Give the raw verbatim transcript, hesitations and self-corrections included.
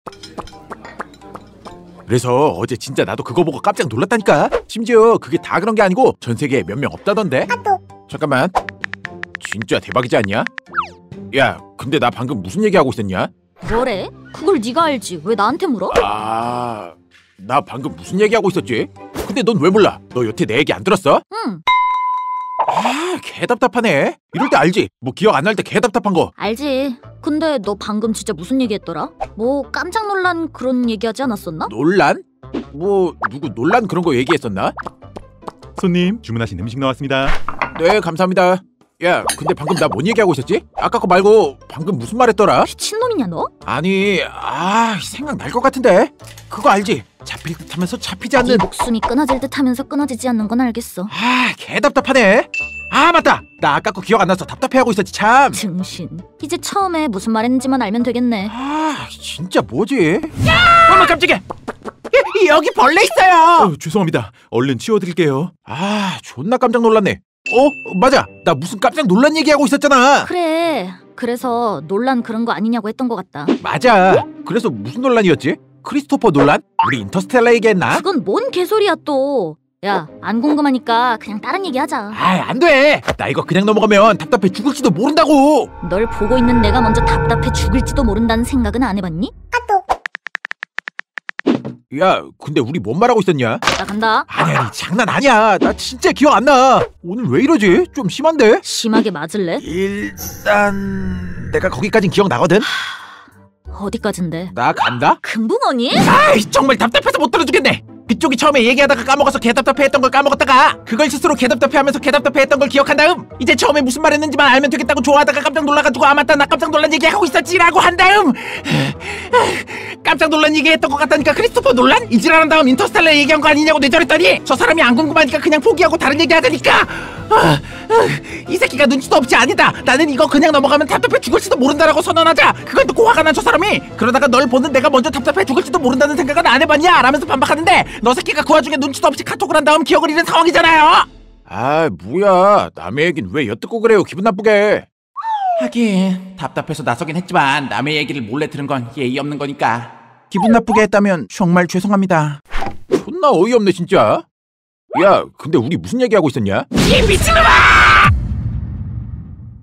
그래서 어제 진짜 나도 그거 보고 깜짝 놀랐다니까. 심지어 그게 다 그런 게 아니고 전 세계에 몇 명 없다던데. 잠깐만, 진짜 대박이지 않냐? 야, 근데 나 방금 무슨 얘기하고 있었냐? 뭐래? 그걸 네가 알지. 왜 나한테 물어? 아, 나 방금 무슨 얘기하고 있었지? 근데 넌 왜 몰라? 너 여태 내 얘기 안 들었어? 응. 아, 개답답하네. 이럴 때 알지? 뭐 기억 안 날 때 개답답한 거. 알지. 근데 너 방금 진짜 무슨 얘기했더라? 뭐 깜짝 놀란 그런 얘기하지 않았었나? 논란? 뭐 누구 논란 그런 거 얘기했었나? 손님, 주문하신 음식 나왔습니다. 네, 감사합니다. 야, 근데 방금 나 뭔 얘기하고 있었지? 아까 거 말고 방금 무슨 말 했더라? 미친놈이냐 너? 아니, 아, 생각날 것 같은데. 그거 알지? 잡힐 듯 하면서 잡히지 않는. 네 목숨이 끊어질 듯 하면서 끊어지지 않는 건 알겠어. 아, 개답답하네. 아, 맞다. 나 아까 거 기억 안 나서 답답해하고 있었지 참. 증신. 이제 처음에 무슨 말했는지만 알면 되겠네. 아, 진짜 뭐지? 어머, 깜짝이야. 여- 여기 벌레 있어요. 어, 죄송합니다. 얼른 치워드릴게요. 아, 존나 깜짝 놀랐네. 어? 맞아. 나 무슨 깜짝 놀란 얘기하고 있었잖아. 그래. 그래서 논란 그런 거 아니냐고 했던 것 같다. 맞아. 그래서 무슨 논란이었지? 크리스토퍼 논란? 우리 인터스텔라 얘기했나? 그건 뭔 개소리야 또. 야, 안 궁금하니까 그냥 다른 얘기 하자. 아, 안 돼. 나 이거 그냥 넘어가면 답답해 죽을지도 모른다고. 널 보고 있는 내가 먼저 답답해 죽을지도 모른다는 생각은 안 해봤니? 야, 근데 우리 뭔 말하고 있었냐? 나 간다. 아니, 아니, 장난 아니야. 나 진짜 기억 안 나. 오늘 왜 이러지? 좀 심한데? 심하게 맞을래? 일단 내가 거기까진 기억나거든? 어디까진데? 나 간다? 금붕어니? 아이, 정말 답답해서 못 들어주겠네. 그쪽이 처음에 얘기하다가 까먹어서 개답답해했던 걸 까먹었다가 그걸 스스로 개답답해하면서 개답답해했던 걸 기억한 다음 이제 처음에 무슨 말 했는지만 알면 되겠다고 좋아하다가 깜짝 놀라가지고 아 맞다 나 깜짝 놀란 얘기하고 있었지라고 한 다음 깜짝 놀란 얘기했던 것 같다니까 크리스토퍼 논란? 이지랄한 다음 인터스텔라 얘기한 거 아니냐고 뇌절했더니 저 사람이 안 궁금하니까 그냥 포기하고 다른 얘기 하자니까. 아, 이 새끼가 눈치도 없지. 아니다, 나는 이거 그냥 넘어가면 답답해 죽을지도 모른다라고 선언하자. 그걸 듣고 화가 난 저 사람이 그러다가 널 보는 내가 먼저 답답해 죽을지도 모른다는 생각은 안 해봤냐? 라면서 반박하는데 너 새끼가 그 와중에 눈치도 없이 카톡을 한 다음 기억을 잃은 상황이잖아요. 아, 뭐야, 남의 얘긴 왜 엿듣고 그래요, 기분 나쁘게. 하긴 답답해서 나서긴 했지만 남의 얘기를 몰래 들은 건 예의 없는 거니까. 기분 나쁘게 했다면 정말 죄송합니다. 존나 어이없네 진짜. 야, 근데 우리 무슨 얘기하고 있었냐? 이 미친놈아!